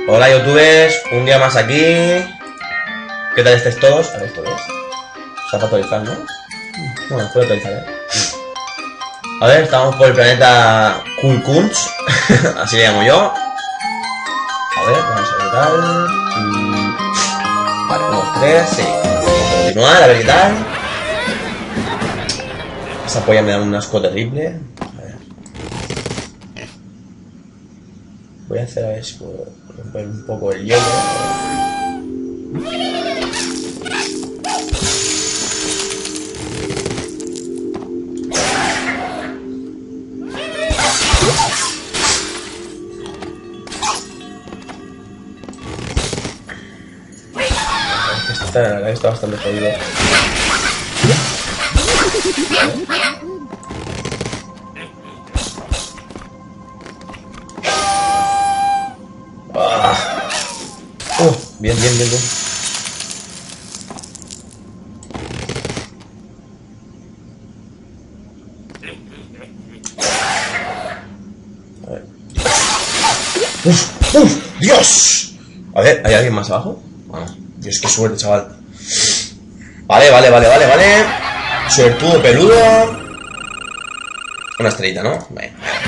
Hola youtubers, un día más aquí. ¿Qué tal estáis todos? A ver, esto es. Se ha para actualizar, ¿no? Bueno, puedo actualizar, ¿eh? A ver, estamos por el planeta Kulkunch. Así le llamo yo. A ver, vamos a ver qué tal. Vale, 1, 2, 3, sí. Vamos a continuar, a ver qué tal. Esa polla me da un asco terrible. A ver. Voy a hacer a ver si puedo romper un poco el hielo. La verdad que está bastante jodido. Bien, bien, bien, bien. A ver. ¡Dios! A ver, ¿hay alguien más abajo? Bueno, Dios, qué suerte, chaval. Vale. Suertudo peludo. Una estrellita, ¿no? Bueno.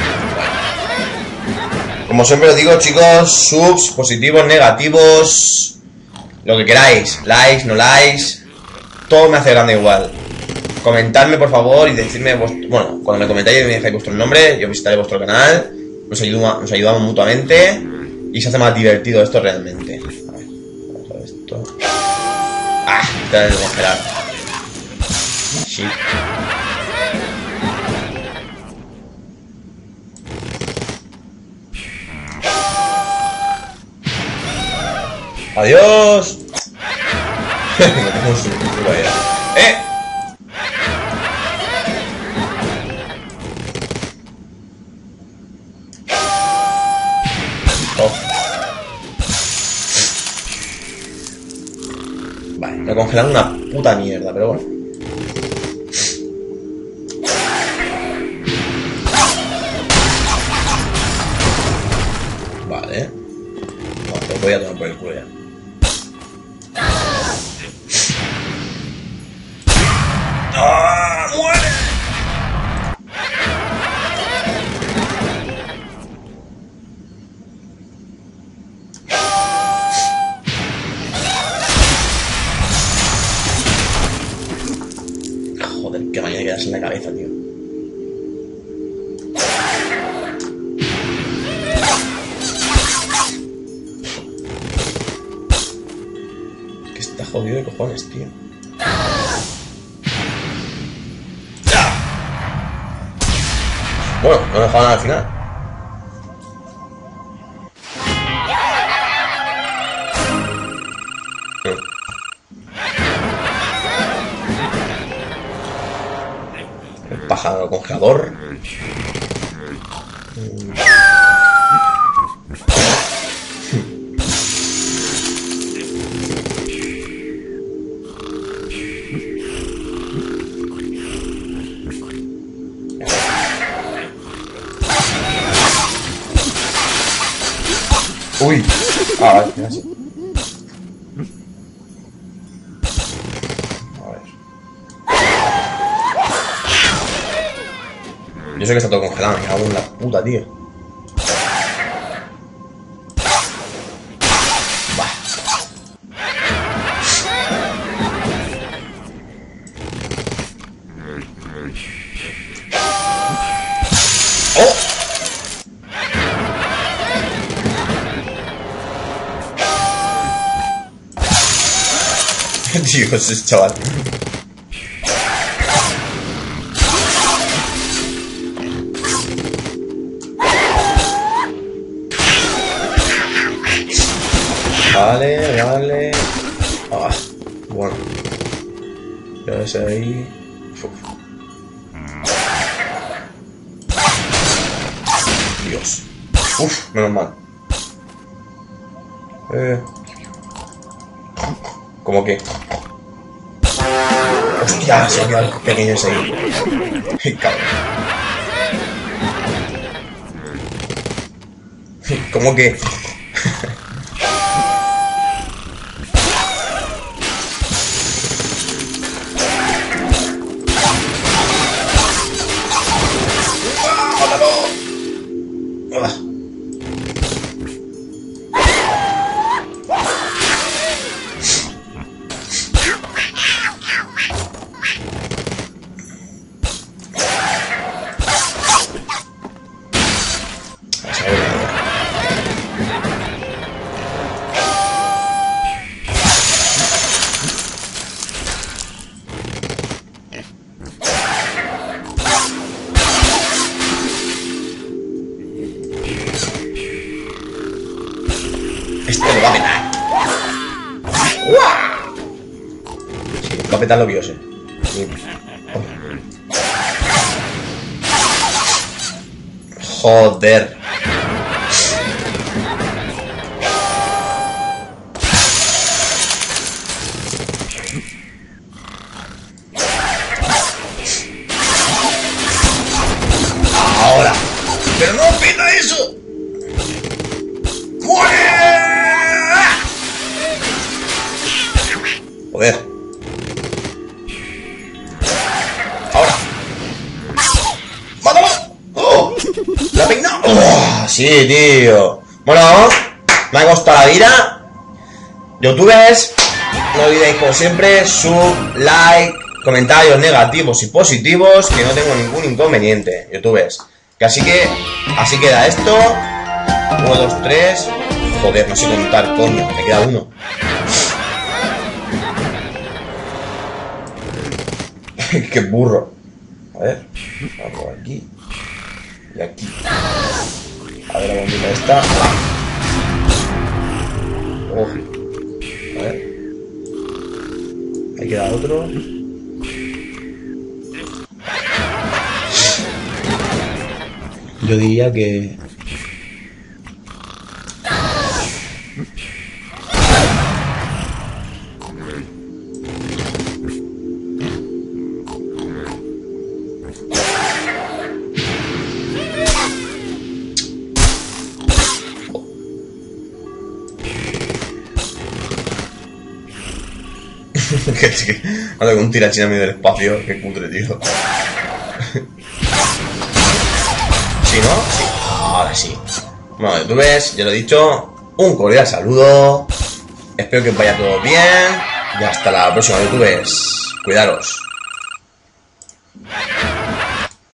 Como siempre os digo, chicos, subs, positivos, negativos, lo que queráis, likes, no likes, todo me hace grande igual. Comentadme por favor y decidme, bueno, cuando me comentáis y me dejáis vuestro nombre, yo visitaré vuestro canal, nos ayudamos mutuamente y se hace más divertido esto realmente. A ver, vamos a ver esto. Está de congelar. Sí. ¡Adiós! Me tengo un sustituto ahí. Oh. Vale, me congelan una puta mierda, pero bueno. Vale. No, te voy a tomar por el culo ya. ¡Muere! Joder, qué mañana quedas en la cabeza, tío. Es que está jodido de cojones, tío. Bueno, no me dejaban al final. El pájaro congelador. Uy. Vale, así. A ver. Yo sé que está todo congelado, me cago en la puta, tío. Bah. ¡Oh! Dios, ese chaval. Vale. Bueno. Ya ves ahí. Dios. Menos mal. ¿Cómo que? Hostia, se ha quedado pequeño ese ahí. Cabrón. ¿Cómo que? Este lo va a petar. Sí, va a petar lo biose. Joder. Ahora. Pero no peta eso. Joder. Ahora. ¡Mátalo! ¡Oh! ¡La ha peinado! ¡Oh! Sí, tío. Bueno, me ha costado la vida. Youtubers, no olvidéis como siempre sub, like, comentarios negativos y positivos, que no tengo ningún inconveniente, youtubers. Que así queda esto. 1, 2, 3. Joder, no sé contar, coño, me queda uno. Qué burro. A ver, vamos por aquí y aquí. A ver la bombita esta. Oh. A ver. Ahí queda otro. Yo diría que... que anda con un tirachín a medio del espacio. Qué cutre, tío. ¿Sí, no? Sí. Ahora sí. Bueno, youtubers, ya lo he dicho. Un cordial saludo. Espero que os vaya todo bien. Y hasta la próxima, youtubers. Cuidaros.